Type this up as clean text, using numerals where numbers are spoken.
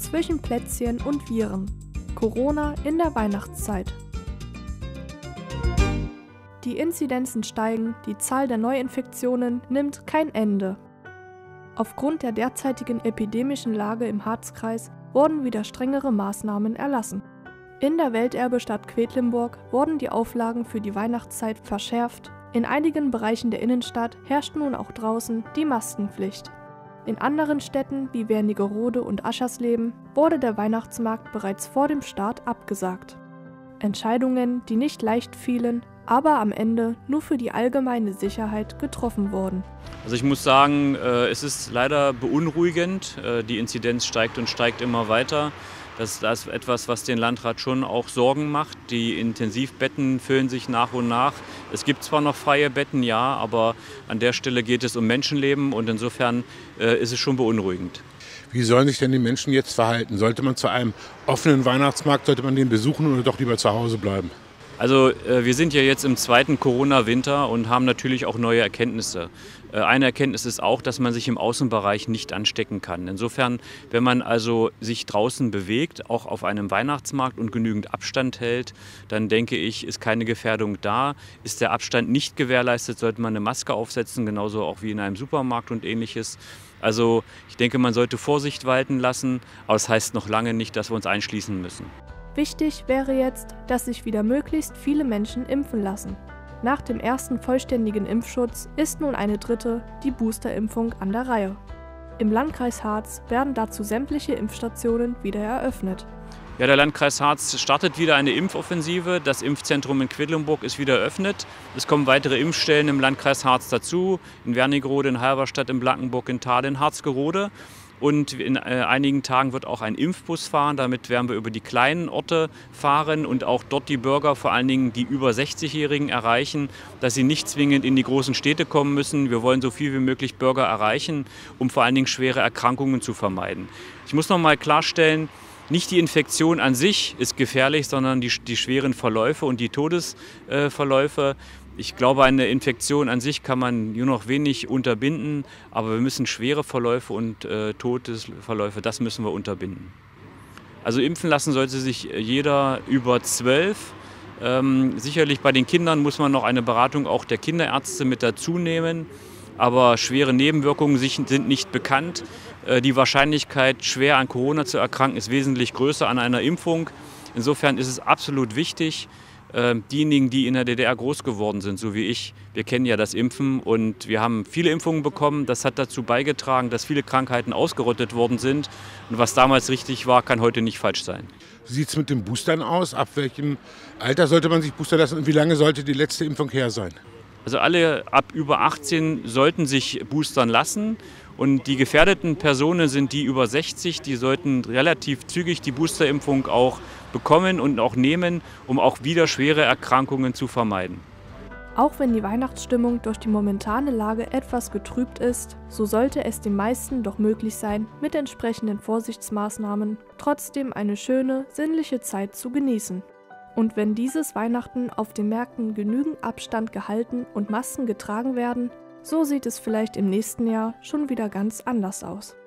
zwischen Plätzchen und Viren. Corona in der Weihnachtszeit. Die Inzidenzen steigen, die Zahl der Neuinfektionen nimmt kein Ende. Aufgrund der derzeitigen epidemischen Lage im Harzkreis wurden wieder strengere Maßnahmen erlassen. In der Welterbestadt Quedlinburg wurden die Auflagen für die Weihnachtszeit verschärft. In einigen Bereichen der Innenstadt herrscht nun auch draußen die Maskenpflicht. In anderen Städten wie Wernigerode und Aschersleben wurde der Weihnachtsmarkt bereits vor dem Start abgesagt. Entscheidungen, die nicht leicht fielen, aber am Ende nur für die allgemeine Sicherheit getroffen wurden. Also ich muss sagen, es ist leider beunruhigend. Die Inzidenz steigt und steigt immer weiter. Das ist etwas, was den Landrat schon auch Sorgen macht. Die Intensivbetten füllen sich nach und nach. Es gibt zwar noch freie Betten, ja, aber an der Stelle geht es um Menschenleben und insofern ist es schon beunruhigend. Wie sollen sich denn die Menschen jetzt verhalten? Sollte man zu einem offenen Weihnachtsmarkt, sollte man den besuchen oder doch lieber zu Hause bleiben? Also wir sind ja jetzt im zweiten Corona-Winter und haben natürlich auch neue Erkenntnisse. Eine Erkenntnis ist auch, dass man sich im Außenbereich nicht anstecken kann. Insofern, wenn man also sich draußen bewegt, auch auf einem Weihnachtsmarkt und genügend Abstand hält, dann denke ich, ist keine Gefährdung da. Ist der Abstand nicht gewährleistet, sollte man eine Maske aufsetzen, genauso auch wie in einem Supermarkt und Ähnliches. Also ich denke, man sollte Vorsicht walten lassen, aber das heißt noch lange nicht, dass wir uns einschließen müssen. Wichtig wäre jetzt, dass sich wieder möglichst viele Menschen impfen lassen. Nach dem ersten vollständigen Impfschutz ist nun eine dritte, die Boosterimpfung, an der Reihe. Im Landkreis Harz werden dazu sämtliche Impfstationen wieder eröffnet. Ja, der Landkreis Harz startet wieder eine Impfoffensive. Das Impfzentrum in Quedlinburg ist wieder eröffnet. Es kommen weitere Impfstellen im Landkreis Harz dazu, in Wernigerode, in Halberstadt, in Blankenburg, in Thal, in Harzgerode. Und in einigen Tagen wird auch ein Impfbus fahren. Damit werden wir über die kleinen Orte fahren und auch dort die Bürger, vor allen Dingen die über 60-Jährigen, erreichen, dass sie nicht zwingend in die großen Städte kommen müssen. Wir wollen so viel wie möglich Bürger erreichen, um vor allen Dingen schwere Erkrankungen zu vermeiden. Ich muss noch mal klarstellen, nicht die Infektion an sich ist gefährlich, sondern die schweren Verläufe und die Todesverläufe. Ich glaube, eine Infektion an sich kann man nur noch wenig unterbinden, aber wir müssen schwere Verläufe und Todesverläufe, das müssen wir unterbinden. Also impfen lassen sollte sich jeder über 12. Sicherlich bei den Kindern muss man noch eine Beratung auch der Kinderärzte mit dazu nehmen, aber schwere Nebenwirkungen sind nicht bekannt. Die Wahrscheinlichkeit, schwer an Corona zu erkranken, ist wesentlich größer an einer Impfung. Insofern ist es absolut wichtig, diejenigen, die in der DDR groß geworden sind, so wie ich, wir kennen ja das Impfen und wir haben viele Impfungen bekommen. Das hat dazu beigetragen, dass viele Krankheiten ausgerottet worden sind. Und was damals richtig war, kann heute nicht falsch sein. Wie sieht es mit den Boostern aus? Ab welchem Alter sollte man sich boostern lassen und wie lange sollte die letzte Impfung her sein? Also alle ab über 18 sollten sich boostern lassen. Und die gefährdeten Personen sind die über 60, die sollten relativ zügig die Boosterimpfung auch bekommen und auch nehmen, um auch wieder schwere Erkrankungen zu vermeiden. Auch wenn die Weihnachtsstimmung durch die momentane Lage etwas getrübt ist, so sollte es den meisten doch möglich sein, mit entsprechenden Vorsichtsmaßnahmen trotzdem eine schöne, sinnliche Zeit zu genießen. Und wenn dieses Weihnachten auf den Märkten genügend Abstand gehalten und Masken getragen werden, so sieht es vielleicht im nächsten Jahr schon wieder ganz anders aus.